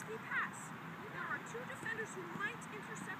risky pass. There are two defenders who might intercept